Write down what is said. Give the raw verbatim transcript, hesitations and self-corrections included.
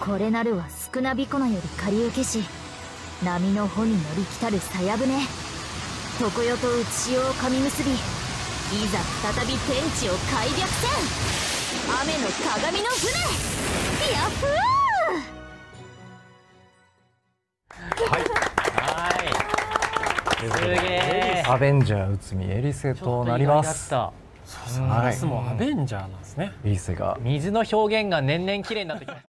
これなるは少なびこのより借り受けし、波の帆に乗り来たる鞘船、常世と内潮を噛み結び、いざ再び天地を開闢せん。雨の鏡の船、ヤッフー。 はいすげえ。 アベンジャー内海エリセとなります。 そうそう、 はい、 もうアベンジャーなんですね。 エリセが水の表現が年々綺麗になってきました。